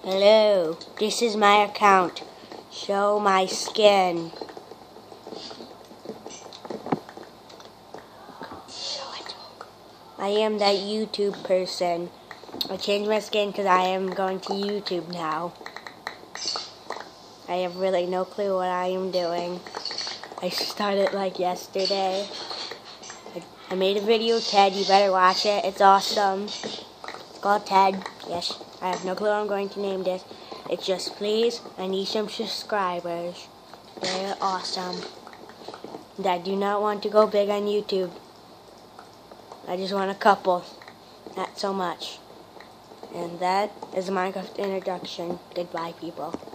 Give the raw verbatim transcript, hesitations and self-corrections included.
Hello, this is my account. Show my skin. Show it. I am that YouTube person. I changed my skin because I am going to YouTube now. I have really no clue what I am doing. I started like yesterday. I, I made a video, Ted. You better watch it. It's awesome. It's called Ted. Yes. I have no clue what I'm going to name this. It's just, please, I need some subscribers. They're awesome. And I do not want to go big on YouTube. I just want a couple. Not so much. And that is a Minecraft introduction. Goodbye, people.